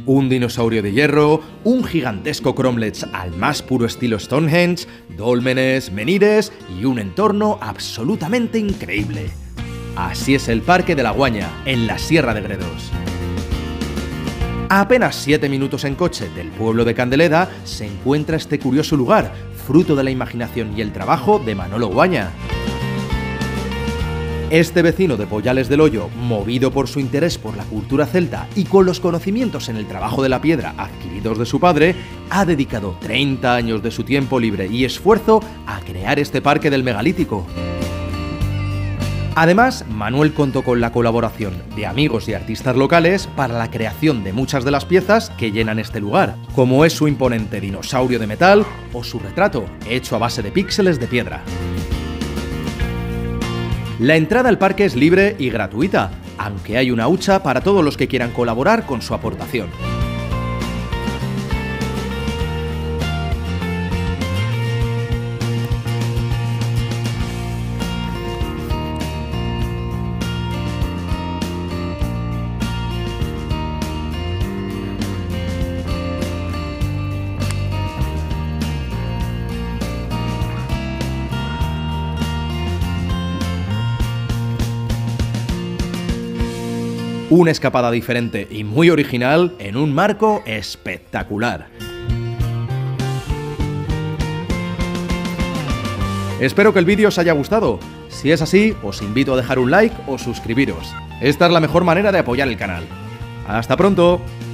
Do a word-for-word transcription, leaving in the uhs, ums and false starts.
Un dinosaurio de hierro, un gigantesco cromlech al más puro estilo Stonehenge, dólmenes, menhires y un entorno absolutamente increíble. Así es el Parque de la Guaña, en la Sierra de Gredos. A apenas siete minutos en coche del pueblo de Candeleda se encuentra este curioso lugar, fruto de la imaginación y el trabajo de Manolo Guaña. Este vecino de Pollales del Hoyo, movido por su interés por la cultura celta y con los conocimientos en el trabajo de la piedra adquiridos de su padre, ha dedicado treinta años de su tiempo libre y esfuerzo a crear este parque del megalítico. Además, Manuel contó con la colaboración de amigos y artistas locales para la creación de muchas de las piezas que llenan este lugar, como es su imponente dinosaurio de metal o su retrato, hecho a base de píxeles de piedra. La entrada al parque es libre y gratuita, aunque hay una hucha para todos los que quieran colaborar con su aportación. Una escapada diferente y muy original en un marco espectacular. Espero que el vídeo os haya gustado. Si es así, os invito a dejar un like o suscribiros. Esta es la mejor manera de apoyar el canal. ¡Hasta pronto!